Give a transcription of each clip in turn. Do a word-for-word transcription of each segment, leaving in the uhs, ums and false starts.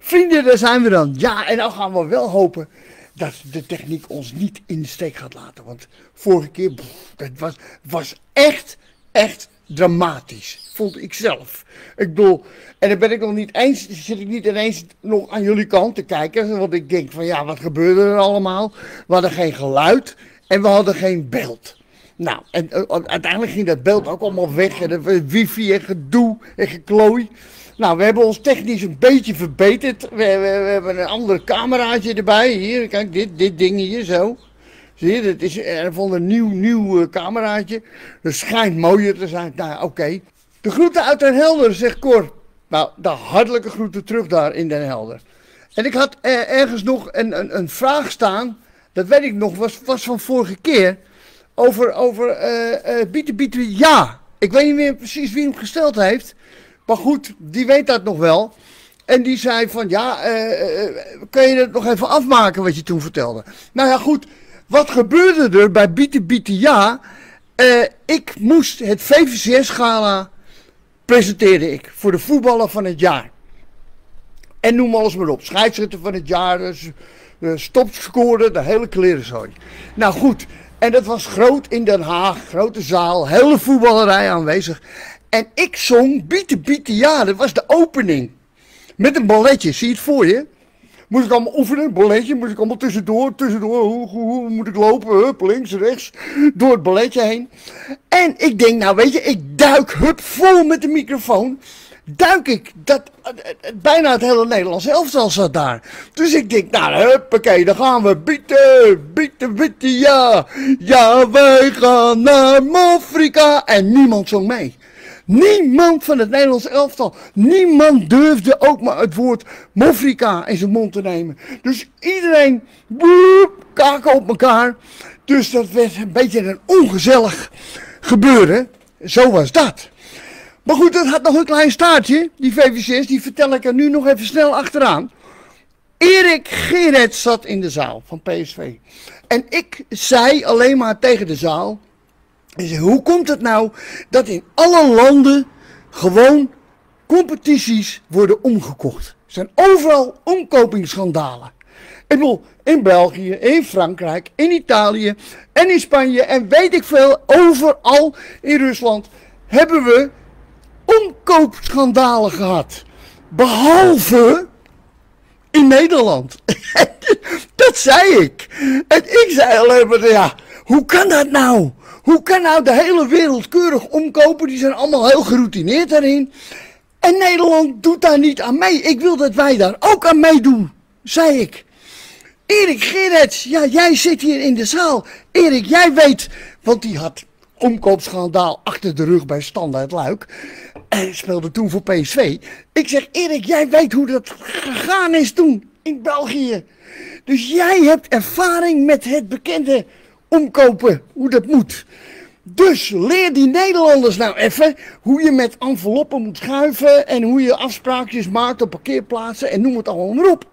Vrienden, daar zijn we dan. Ja, en nou gaan we wel hopen dat de techniek ons niet in de steek gaat laten. Want vorige keer, pff, dat was, was echt, echt dramatisch. Vond ik zelf. Ik bedoel, en dan ben ik nog niet eens, zit ik niet ineens nog aan jullie kant te kijken. Want ik denk van ja, wat gebeurde er allemaal? We hadden geen geluid en we hadden geen beeld. Nou, en uh, uiteindelijk ging dat beeld ook allemaal weg. En de wifi en gedoe en geklooi. Nou, we hebben ons technisch een beetje verbeterd. We, we, we hebben een andere cameraatje erbij. Hier, kijk, dit, dit ding hier zo. Zie je, dat is een nieuw, nieuw uh, cameraatje. Dat schijnt mooier te zijn. Nou, oké. Okay. De groeten uit Den Helder, zegt Cor. Nou, de hartelijke groeten terug daar in Den Helder. En ik had uh, ergens nog een, een, een vraag staan. Dat weet ik nog, was, was van vorige keer. Over, over uh, uh, bieten, bieten, ja. Ik weet niet meer precies wie hem gesteld heeft. Maar goed, die weet dat nog wel. En die zei van, ja, uh, uh, kun je het nog even afmaken wat je toen vertelde? Nou ja, goed. Wat gebeurde er bij Bieten Bieten Ja? Uh, ik moest het V V C S-gala presenteerde ik voor de voetballer van het jaar. En noem alles maar op. Scheidsrechter van het jaar, dus, uh, stopscorer, de hele klerenzooi. Nou goed, en dat was groot in Den Haag, grote zaal, hele voetballerij aanwezig. En ik zong Bieten Bieten Ja, dat was de opening. Met een balletje, zie je het voor je? Moest ik allemaal oefenen, balletje, moest ik allemaal tussendoor, tussendoor, hoe, hoe, hoe moet ik lopen, hup, links, rechts, door het balletje heen. En ik denk, nou weet je, ik duik, hup, vol met de microfoon, duik ik, dat, bijna het hele Nederlands elftal zat daar. Dus ik denk, nou, huppakee, dan gaan we bieten, bieten, bieten, ja, ja, wij gaan naar Afrika. En niemand zong mee. Niemand van het Nederlands elftal, niemand durfde ook maar het woord Mofrika in zijn mond te nemen. Dus iedereen, boep, kaken op elkaar. Dus dat werd een beetje een ongezellig gebeuren. Zo was dat. Maar goed, dat had nog een klein staartje, die V V C's, die vertel ik er nu nog even snel achteraan. Erik Gerrits zat in de zaal van P S V. En ik zei alleen maar tegen de zaal. En zei, hoe komt het nou dat in alle landen gewoon competities worden omgekocht? Er zijn overal omkopingsschandalen. Ik bedoel, in België, in Frankrijk, in Italië en in Spanje en weet ik veel, overal in Rusland hebben we omkoopschandalen gehad. Behalve in Nederland. Dat zei ik. En ik zei alleen maar, ja, hoe kan dat nou? Hoe kan nou de hele wereld keurig omkopen? Die zijn allemaal heel geroutineerd daarin. En Nederland doet daar niet aan mee. Ik wil dat wij daar ook aan meedoen, zei ik. Erik Gerrits, ja, jij zit hier in de zaal. Erik, jij weet, want die had omkoopschandaal achter de rug bij Standaard Luik. En speelde toen voor P S V. Ik zeg, Erik, jij weet hoe dat gegaan is toen in België. Dus jij hebt ervaring met het bekende omkopen, hoe dat moet. Dus leer die Nederlanders nou even hoe je met enveloppen moet schuiven en hoe je afspraakjes maakt op parkeerplaatsen en noem het allemaal maar op.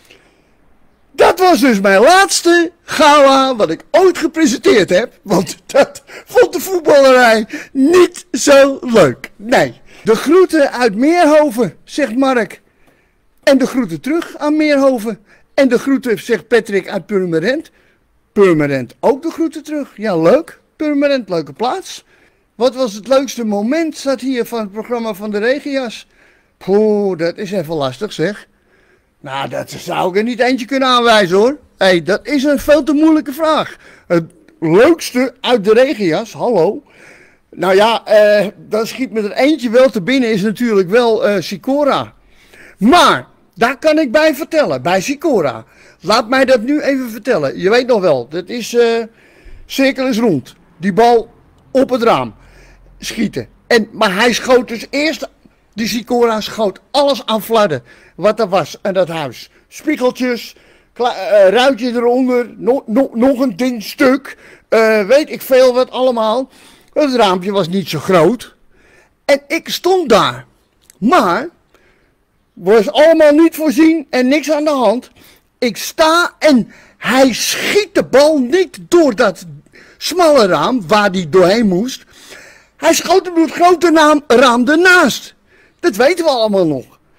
Dat was dus mijn laatste gala wat ik ooit gepresenteerd heb, want dat vond de voetballerij niet zo leuk. Nee, de groeten uit Meerhoven, zegt Mark. En de groeten terug aan Meerhoven. En de groeten, zegt Patrick, uit Purmerend. Purmerend ook de groeten terug. Ja, leuk. Purmerend, leuke plaats. Wat was het leukste moment, staat hier van het programma van de Regia's? Poeh, dat is even lastig zeg. Nou, dat zou ik er niet eentje kunnen aanwijzen hoor. Hé, hey, dat is een veel te moeilijke vraag. Het leukste uit de Regia's, hallo. Nou ja, eh, dan schiet me er eentje wel te binnen, is natuurlijk wel uh, Sicora. Maar, daar kan ik bij vertellen, bij Sicora. Laat mij dat nu even vertellen. Je weet nog wel, dat is, uh, cirkel is rond. Die bal op het raam schieten. En, maar hij schoot dus eerst, die Sicora schoot alles aan flarden. Wat er was aan dat huis. Spiegeltjes, uh, ruitje eronder, no, no, nog een ding stuk. Uh, weet ik veel wat allemaal. Het raampje was niet zo groot. En ik stond daar. Maar, was allemaal niet voorzien en niks aan de hand. Ik sta en hij schiet de bal niet door dat smalle raam waar die doorheen moest. Hij schoot hem door het grote naam, raam ernaast. Dat weten we allemaal nog.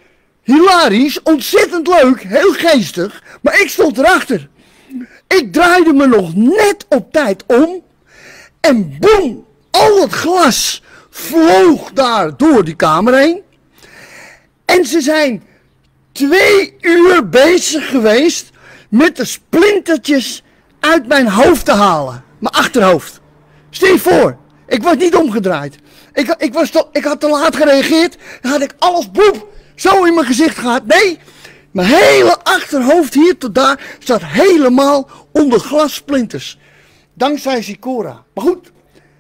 hilarisch, ontzettend leuk, heel geestig, maar ik stond erachter. Ik draaide me nog net op tijd om en boem, al het glas vloog daar door die kamer heen. En ze zijn twee uur bezig geweest met de splintertjes uit mijn hoofd te halen. Mijn achterhoofd. Stel je voor, ik was niet omgedraaid. Ik, ik, was te, ik had te laat gereageerd. Dan had ik alles boep, zo in mijn gezicht gehad. Nee, mijn hele achterhoofd hier tot daar zat helemaal onder glassplinters. Dankzij Sicora. Maar goed,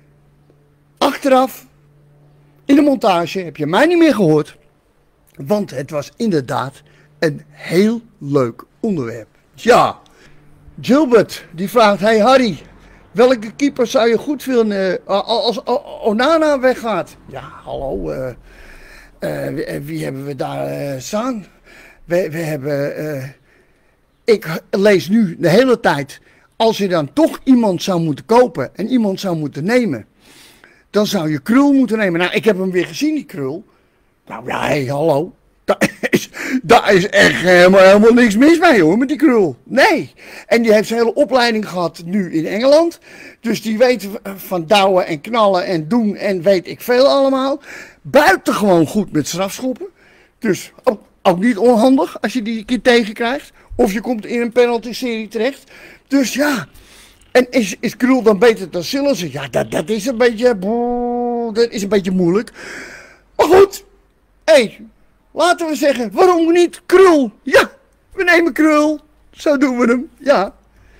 achteraf, in de montage, heb je mij niet meer gehoord. Want het was inderdaad een heel leuk onderwerp. Ja, Gilbert die vraagt, hey Harry, welke keeper zou je goed vinden uh, als Onana weggaat? Ja, hallo, uh, uh, wie, wie hebben we daar uh, staan? We, we hebben, uh, ik lees nu de hele tijd, als je dan toch iemand zou moeten kopen en iemand zou moeten nemen, dan zou je Krul moeten nemen. Nou, ik heb hem weer gezien, die Krul. Nou ja, hey, hallo. Daar is, daar is echt helemaal, helemaal niks mis mee hoor, met die Krul. Nee. En die heeft zijn hele opleiding gehad nu in Engeland. Dus die weet van douwen en knallen en doen en weet ik veel allemaal. Buitengewoon goed met strafschoppen. Dus ook, ook niet onhandig als je die een keer tegenkrijgt. Of je komt in een penalty-serie terecht. Dus ja. En is, is Krul dan beter dan Sillissen? Ja, dat, dat is een beetje... Boh, dat is een beetje moeilijk. Maar goed. Hé. Hey, laten we zeggen, waarom niet Krul? Ja, we nemen Krul. Zo doen we hem, ja.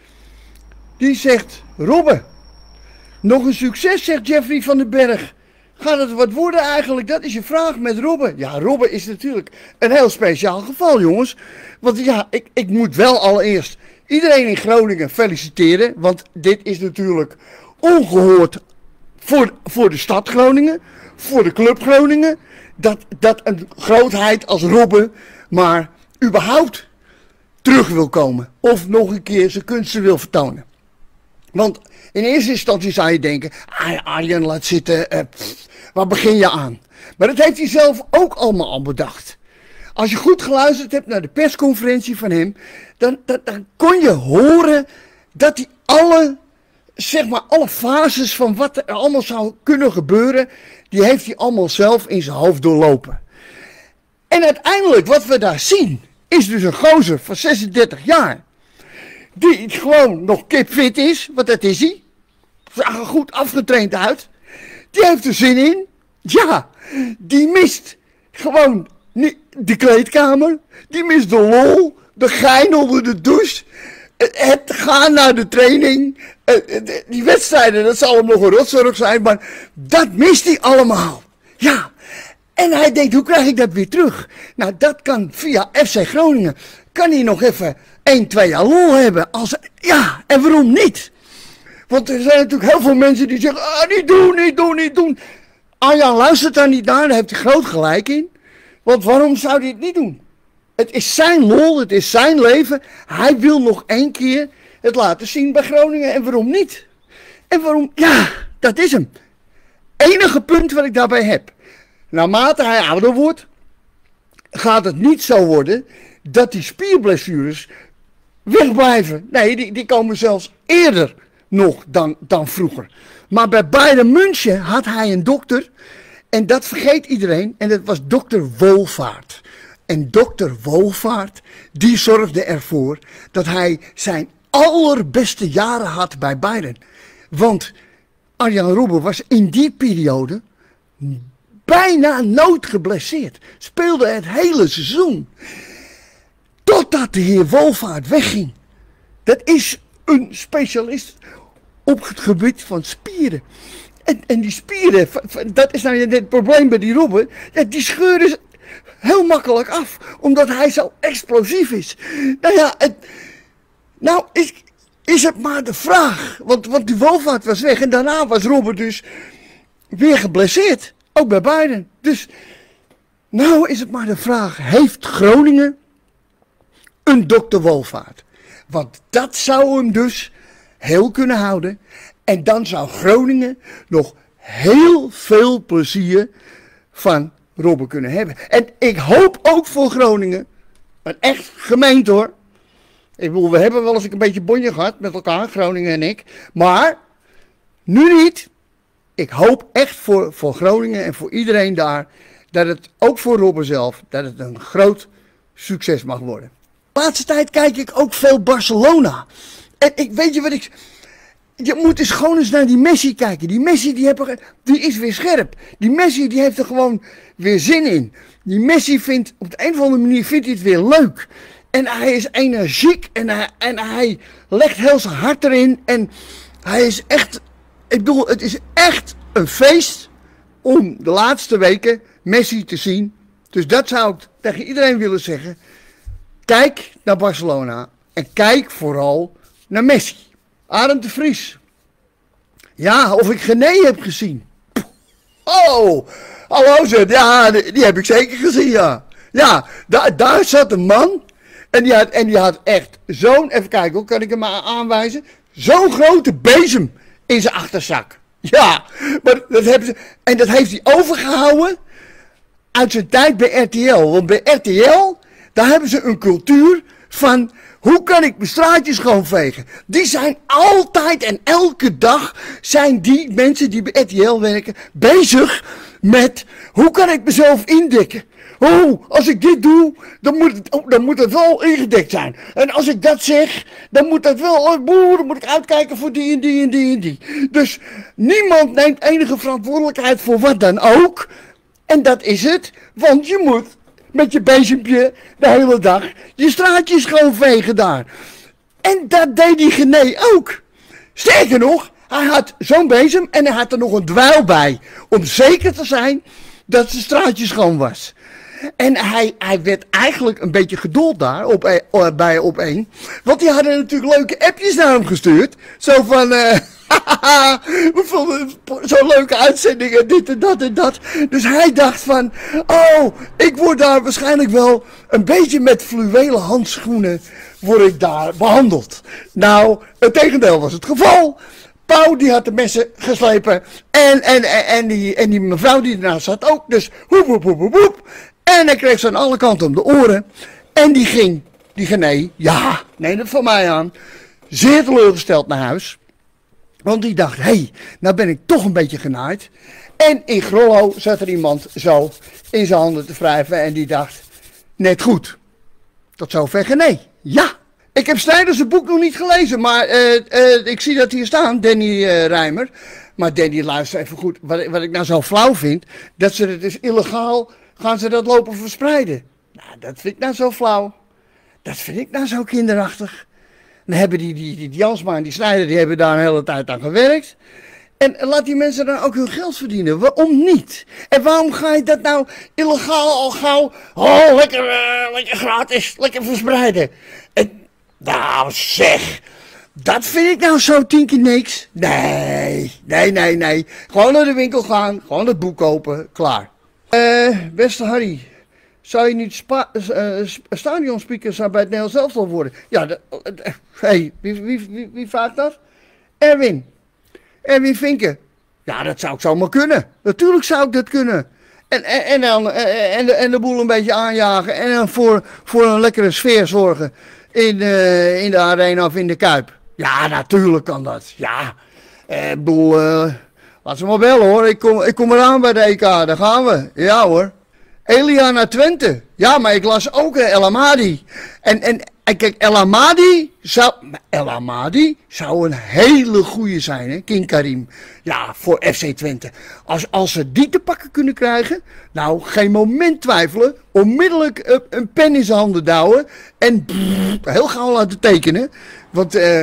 Die zegt, Robbe, nog een succes, zegt Jeffrey van den Berg. Gaat het wat worden eigenlijk? Dat is je vraag met Robbe. Ja, Robbe is natuurlijk een heel speciaal geval, jongens. Want ja, ik, ik moet wel allereerst iedereen in Groningen feliciteren. Want dit is natuurlijk ongehoord voor, voor de stad Groningen, voor de club Groningen. Dat, dat een grootheid als Robbe maar überhaupt terug wil komen. Of nog een keer zijn kunsten wil vertonen. Want in eerste instantie zou je denken, ah, Arjen laat zitten, uh, pff, waar begin je aan? Maar dat heeft hij zelf ook allemaal al bedacht. Als je goed geluisterd hebt naar de persconferentie van hem, dan, dan, dan kon je horen dat hij alle, zeg maar, alle fases van wat er allemaal zou kunnen gebeuren, die heeft hij allemaal zelf in zijn hoofd doorlopen. En uiteindelijk wat we daar zien, is dus een gozer van zesendertig jaar. Die gewoon nog kipfit is, want dat is hij. Zag er goed afgetraind uit. Die heeft er zin in. Ja, die mist gewoon de kleedkamer. Die mist de lol, de gein onder de douche. Het gaan naar de training. Die wedstrijden, dat zal hem nog een rotzorg zijn, maar dat mist hij allemaal. Ja, en hij denkt, hoe krijg ik dat weer terug? Nou, dat kan via F C Groningen. Kan hij nog even één, twee jaar lol hebben. Als, ja, en waarom niet? Want er zijn natuurlijk heel veel mensen die zeggen, ah, niet doen, niet doen, niet doen. Arjan luistert daar niet naar, daar heeft hij groot gelijk in. Want waarom zou hij het niet doen? Het is zijn lol, het is zijn leven. Hij wil nog één keer het laten zien bij Groningen. En waarom niet? En waarom? Ja, dat is hem. Enige punt wat ik daarbij heb. Naarmate hij ouder wordt, gaat het niet zo worden dat die spierblessures wegblijven. Nee, die, die komen zelfs eerder nog dan, dan vroeger. Maar bij Bayern München had hij een dokter. En dat vergeet iedereen. En dat was dokter Wolvaart. En dokter Wolvaart, die zorgde ervoor dat hij zijn allerbeste jaren had bij Bayern. Want Arjan Robben was in die periode bijna nooit geblesseerd. Speelde het hele seizoen. Totdat de heer Wolvaart wegging. Dat is een specialist op het gebied van spieren. En, en die spieren, dat is nou het probleem bij die Robben. Ja, die scheuren heel makkelijk af. Omdat hij zo explosief is. Nou ja, het, nou is, is het maar de vraag. Want, want die Wolvaart was weg en daarna was Robben dus weer geblesseerd. Ook bij Bayern. Dus nou is het maar de vraag. Heeft Groningen een dokter Wolvaart? Want dat zou hem dus heel kunnen houden. En dan zou Groningen nog heel veel plezier van Robben kunnen hebben. En ik hoop ook voor Groningen, een echt gemeend hoor. Ik bedoel, we hebben wel eens een beetje bonje gehad met elkaar, Groningen en ik. Maar, nu niet. Ik hoop echt voor, voor Groningen en voor iedereen daar, dat het, ook voor Robben zelf, dat het een groot succes mag worden. De laatste tijd kijk ik ook veel Barcelona. En ik weet je wat ik... Je moet eens gewoon eens naar die Messi kijken. Die Messi die, heb, die is weer scherp. Die Messi die heeft er gewoon weer zin in. Die Messi vindt, op de een of andere manier vindt hij het weer leuk. En hij is energiek en hij, en hij legt heel zijn hart erin. En hij is echt, ik bedoel, het is echt een feest om de laatste weken Messi te zien. Dus dat zou ik tegen iedereen willen zeggen. Kijk naar Barcelona en kijk vooral naar Messi. Arend de Vries. Ja, of ik Gené heb gezien. Oh, hallo zeg. Ja, die, die heb ik zeker gezien, ja. Ja, daar, daar zat een man. En die had, en die had echt zo'n, even kijken, hoe kan ik hem maar aanwijzen? Zo'n grote bezem in zijn achterzak. Ja, maar dat hebben ze, en dat heeft hij overgehouden uit zijn tijd bij R T L. Want bij R T L, daar hebben ze een cultuur van, hoe kan ik mijn straatjes schoonvegen? Die zijn altijd en elke dag zijn die mensen die bij R T L werken bezig met, hoe kan ik mezelf indekken? Oh, als ik dit doe, dan moet, het, oh, dan moet het wel ingedekt zijn. En als ik dat zeg, dan moet dat wel, oh, boe, dan moet ik uitkijken voor die en die en die en die. Dus niemand neemt enige verantwoordelijkheid voor wat dan ook. En dat is het, want je moet met je bezempje de hele dag je straatjes schoonvegen daar. En dat deed die Gené ook. Sterker nog, hij had zo'n bezem en hij had er nog een dweil bij. Om zeker te zijn dat zijn straatje schoon was. En hij, hij werd eigenlijk een beetje gedoold daar op, uh, bij op één. Want die hadden natuurlijk leuke appjes naar hem gestuurd. Zo van, uh, we vonden zo'n leuke uitzendingen, dit en dat en dat. Dus hij dacht van, oh, ik word daar waarschijnlijk wel een beetje met fluwelen handschoenen, word ik daar behandeld. Nou, het tegendeel was het geval. Pauw die had de messen geslepen en, en, en, en, die, en die mevrouw die ernaast zat ook. Dus hoep, hoep, hoep, hoep, hoep. En hij kreeg ze aan alle kanten om de oren. En die ging, die Gené, ja, neem het van mij aan, zeer teleurgesteld naar huis. Want die dacht, hé, hey, nou ben ik toch een beetje genaaid. En in Grollo zat er iemand zo in zijn handen te wrijven en die dacht, net goed. Tot zover Gené. Ja, ik heb Snijders het boek nog niet gelezen, maar uh, uh, ik zie dat hier staan, Danny uh, Rijmer. Maar Danny, luister even goed, wat, wat ik nou zo flauw vind, dat ze het dus illegaal, gaan ze dat lopen verspreiden. Nou, dat vind ik nou zo flauw. Dat vind ik nou zo kinderachtig. Dan hebben die, die, die, die Jansma en die Snijder, die hebben daar een hele tijd aan gewerkt. En laat die mensen dan ook hun geld verdienen. Waarom niet? En waarom ga je dat nou illegaal al gauw, oh, lekker, uh, lekker gratis, lekker verspreiden. En, nou zeg, dat vind ik nou zo tien keer niks. Nee, nee, nee, nee. Gewoon naar de winkel gaan, gewoon het boek kopen, klaar. Eh, uh, beste Harry. Zou je niet spa, uh, stadionspeaker bij het Nederlands elftal worden? Ja, hé, uh, hey, wie, wie, wie, wie vraagt dat? Erwin. Erwin Vinken. Ja, dat zou ik zomaar kunnen. Natuurlijk zou ik dat kunnen. En, en, en, dan, en, de, en de boel een beetje aanjagen. En dan voor, voor een lekkere sfeer zorgen. In, uh, in de arena of in de Kuip. Ja, natuurlijk kan dat. Ja, ik uh, bedoel, uh, laat ze maar bellen hoor. Ik kom, ik kom eraan bij de E K. Daar gaan we. Ja hoor. Elia naar Twente. Ja, maar ik las ook uh, El Amadi. En, en, en kijk, El Amadi zou, El Amadi zou een hele goeie zijn, hè, King Karim. Ja, voor F C Twente. Als, als ze die te pakken kunnen krijgen, nou, geen moment twijfelen. Onmiddellijk uh, een pen in zijn handen douwen. En pff, heel gauw laten tekenen. Want uh,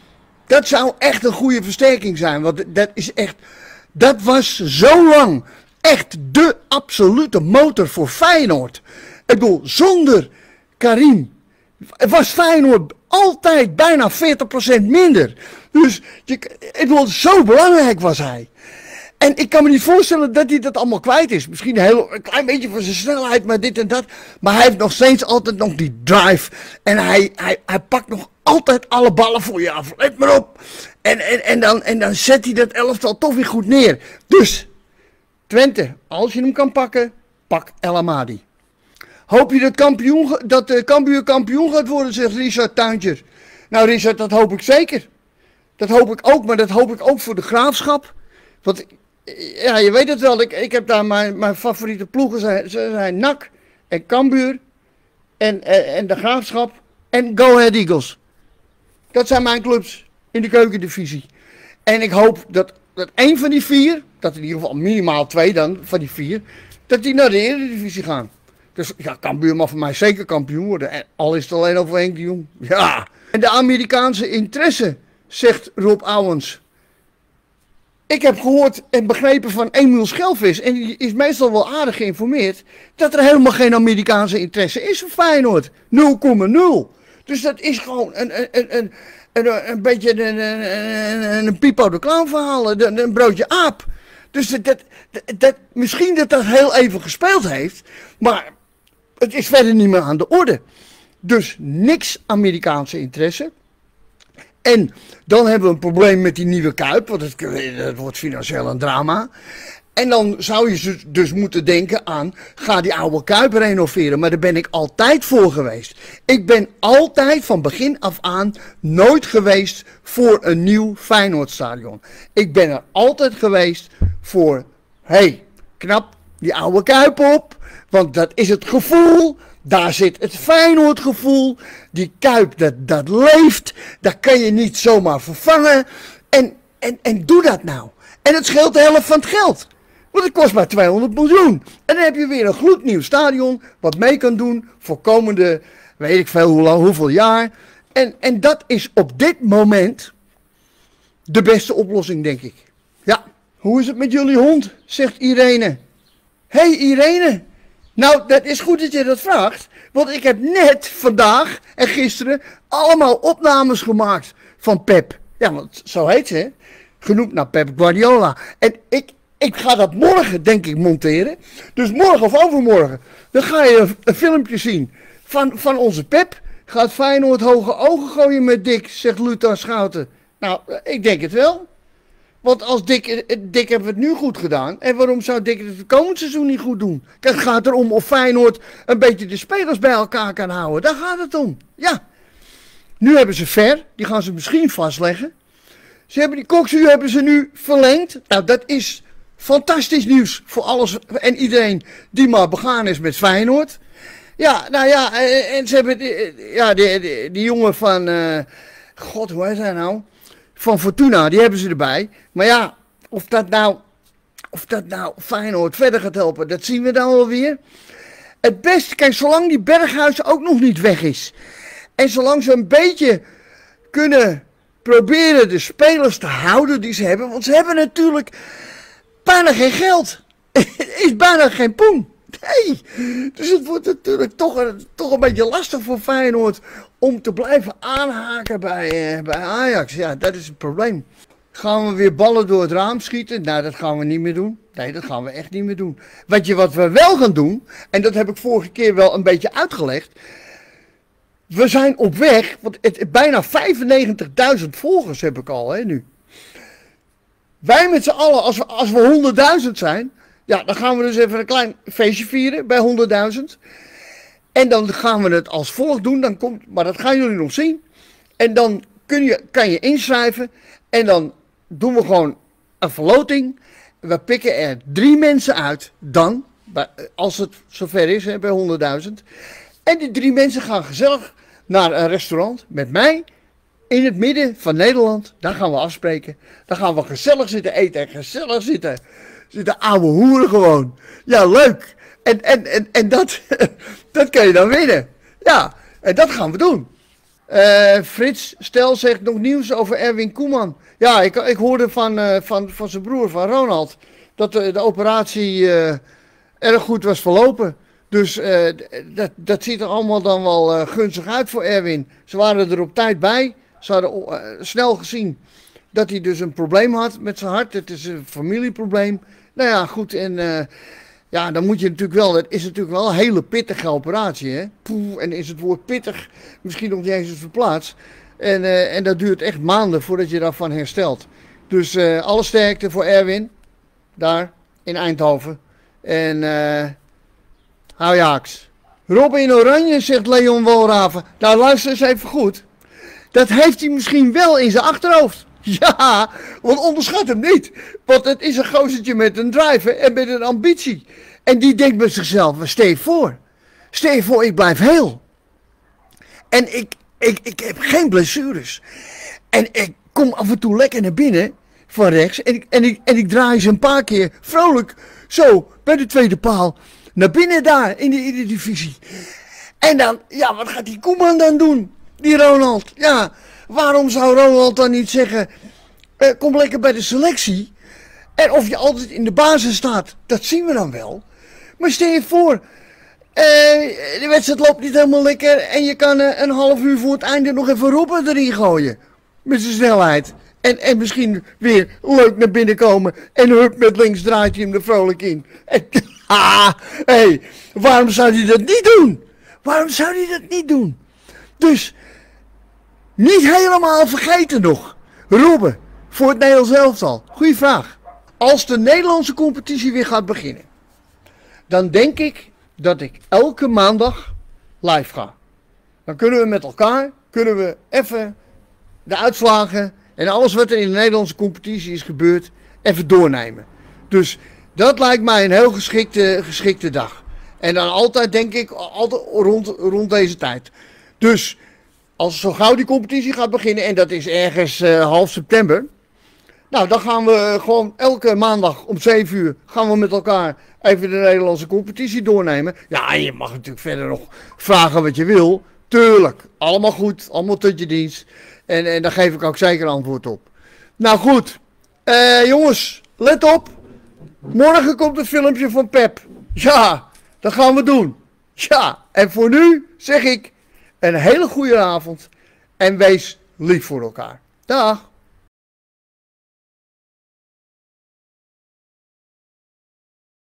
dat zou echt een goede versterking zijn. Want dat is echt, dat was zo lang echt de absolute motor voor Feyenoord. Ik bedoel, zonder Karim was Feyenoord altijd bijna veertig procent minder. Dus je, ik bedoel, zo belangrijk was hij. En ik kan me niet voorstellen dat hij dat allemaal kwijt is. Misschien een, heel, een klein beetje van zijn snelheid, maar dit en dat. Maar hij heeft nog steeds altijd nog die drive. En hij, hij, hij pakt nog altijd alle ballen voor je af. Let maar op. En, en, en, dan, en dan zet hij dat elftal toch weer goed neer. Dus Twente, als je hem kan pakken, pak El Amadi. Hoop je dat, kampioen, dat uh, Cambuur kampioen gaat worden, zegt Richard Tuintjer. Nou Richard, dat hoop ik zeker. Dat hoop ik ook, maar dat hoop ik ook voor de Graafschap. Want ja, je weet het wel, ik, ik heb daar mijn, mijn favoriete ploegen zijn, zijn N A C en Cambuur en, en, en de Graafschap en Go Ahead Eagles. Dat zijn mijn clubs in de keukendivisie. En ik hoop dat, dat één van die vier, dat in ieder geval minimaal twee dan van die vier, dat die naar de Eredivisie gaan. Dus ja, Cambuur mag voor mij zeker kampioen worden. En al is het alleen over Henk de Jong. Ja. En de Amerikaanse interesse, zegt Rob Ouwens. Ik heb gehoord en begrepen van Emiel Schelvis, en die is meestal wel aardig geïnformeerd, dat er helemaal geen Amerikaanse interesse is voor Feyenoord. nul komma nul. Dus dat is gewoon een, een, een, een, een beetje een, een, een, een Pipo de Clown verhaal, een, een broodje aap. Dus dat, dat, dat, misschien dat dat heel even gespeeld heeft, maar het is verder niet meer aan de orde. Dus niks Amerikaanse interesse. En dan hebben we een probleem met die nieuwe Kuip, want het, het wordt financieel een drama. En dan zou je dus moeten denken aan, ga die oude Kuip renoveren. Maar daar ben ik altijd voor geweest. Ik ben altijd van begin af aan nooit geweest voor een nieuw Feyenoordstadion. Ik ben er altijd geweest voor, hé, hey, knap die oude Kuip op, want dat is het gevoel. Daar zit het Feyenoordgevoel. Die Kuip, dat, dat leeft. Dat kan je niet zomaar vervangen. En, en, en doe dat nou. En het scheelt de helft van het geld. Want het kost maar tweehonderd miljoen. En dan heb je weer een gloednieuw stadion. Wat mee kan doen voor komende, weet ik veel hoe lang, hoeveel jaar. En, en dat is op dit moment de beste oplossing, denk ik. Ja, hoe is het met jullie hond? Zegt Irene. Hé hey Irene. Nou, dat is goed dat je dat vraagt, want ik heb net vandaag en gisteren allemaal opnames gemaakt van Pep. Ja, want zo heet ze, hè? Genoemd naar Pep Guardiola. En ik, ik ga dat morgen, denk ik, monteren. Dus morgen of overmorgen, dan ga je een, een filmpje zien van, van onze Pep. Gaat Feyenoord hoge ogen gooien met Dick, zegt Luther Schouten. Nou, ik denk het wel. Want als Dick, Dick hebben we het nu goed gedaan. En waarom zou Dick het komend seizoen niet goed doen? Het gaat erom of Feyenoord een beetje de spelers bij elkaar kan houden. Daar gaat het om. Ja. Nu hebben ze Ver. Die gaan ze misschien vastleggen. Ze hebben die Koksu hebben ze nu verlengd. Nou, dat is fantastisch nieuws voor alles en iedereen die maar begaan is met Feyenoord. Ja, nou ja. En ze hebben die, ja, die, die, die jongen van... Uh, God, hoe heet hij nou? Van Fortuna, die hebben ze erbij. Maar ja, of dat nou, of dat nou Feyenoord verder gaat helpen, dat zien we dan wel weer. Het beste, kijk, zolang die Berghuis ook nog niet weg is. En zolang ze een beetje kunnen proberen de spelers te houden die ze hebben. Want ze hebben natuurlijk bijna geen geld. Het is bijna geen poen. Nee, dus het wordt natuurlijk toch een, toch een beetje lastig voor Feyenoord om te blijven aanhaken bij, uh, bij Ajax. Ja, dat is het probleem. Gaan we weer ballen door het raam schieten? Nou, dat gaan we niet meer doen. Nee, dat gaan we echt niet meer doen. Weet je wat we wel gaan doen? En dat heb ik vorige keer wel een beetje uitgelegd. We zijn op weg, want het, het, bijna vijfennegentigduizend volgers heb ik al, hè, nu. Wij met z'n allen, als we, als we honderdduizend zijn... Ja, dan gaan we dus even een klein feestje vieren bij honderdduizend. En dan gaan we het als volgt doen. Dan komt, maar dat gaan jullie nog zien. En dan kun je, kan je inschrijven. En dan doen we gewoon een verloting. We pikken er drie mensen uit. Dan, als het zover is, hè, bij honderdduizend. En die drie mensen gaan gezellig naar een restaurant met mij. In het midden van Nederland. Daar gaan we afspreken. Dan gaan we gezellig zitten eten en gezellig zitten... Zitten ouwe hoeren gewoon. Ja, leuk. En, en, en, en dat, dat kan je dan winnen. Ja, en dat gaan we doen. Uh, Frits Stel zegt nog nieuws over Erwin Koeman. Ja, ik, ik hoorde van, uh, van, van zijn broer, van Ronald, dat de, de operatie uh, erg goed was verlopen. Dus uh, dat, dat ziet er allemaal dan wel uh, gunstig uit voor Erwin. Ze waren er op tijd bij. Ze hadden uh, snel gezien dat hij dus een probleem had met zijn hart. Het is een familieprobleem. Nou ja, goed. En uh, ja, dan moet je natuurlijk wel... Het is natuurlijk wel een hele pittige operatie, hè. Poeh, en is het woord pittig misschien nog niet eens verplaatst. En, uh, en dat duurt echt maanden voordat je daarvan herstelt. Dus uh, alle sterkte voor Erwin. Daar, in Eindhoven. En uh, Hou je haaks. Robben in oranje, zegt Leon Walraven. Nou, luister eens even goed. Dat heeft hij misschien wel in zijn achterhoofd. Ja, want onderschat hem niet. Want het is een gozertje met een drive en met een ambitie. En die denkt bij zichzelf, stel je voor. Stel je voor, ik blijf heel. En ik, ik, ik heb geen blessures. En ik kom af en toe lekker naar binnen van rechts. En ik, en ik, en ik draai ze een paar keer vrolijk zo bij de tweede paal naar binnen daar in de Eredivisie. En dan, ja, wat gaat die Koeman dan doen? Die Ronald. Ja, waarom zou Ronald dan niet zeggen, uh, kom lekker bij de selectie. En of je altijd in de basis staat, dat zien we dan wel. Maar stel je voor, uh, de wedstrijd loopt niet helemaal lekker en je kan uh, een half uur voor het einde nog even Robben erin gooien. Met zijn snelheid. En, en misschien weer leuk naar binnen komen en hup, met links draait hij hem er vrolijk in. En, ah, hey, waarom zou hij dat niet doen? Waarom zou hij dat niet doen? Dus, niet helemaal vergeten nog. Robben, voor het Nederlands elftal. Goeie vraag. Als de Nederlandse competitie weer gaat beginnen, dan denk ik dat ik elke maandag live ga. Dan kunnen we met elkaar, kunnen we even de uitslagen en alles wat er in de Nederlandse competitie is gebeurd, even doornemen. Dus dat lijkt mij een heel geschikte, geschikte dag. En dan altijd, denk ik, altijd rond, rond deze tijd. Dus, als zo gauw die competitie gaat beginnen, en dat is ergens uh, half september. Nou, dan gaan we gewoon elke maandag om zeven uur gaan we met elkaar even de Nederlandse competitie doornemen. Ja, en je mag natuurlijk verder nog vragen wat je wil. Tuurlijk, allemaal goed, allemaal tot je dienst. En, en daar geef ik ook zeker antwoord op. Nou goed, uh, jongens, let op. Morgen komt een filmpje van Pep. Ja, dat gaan we doen. Ja, en voor nu zeg ik een hele goede avond en wees lief voor elkaar. Dag.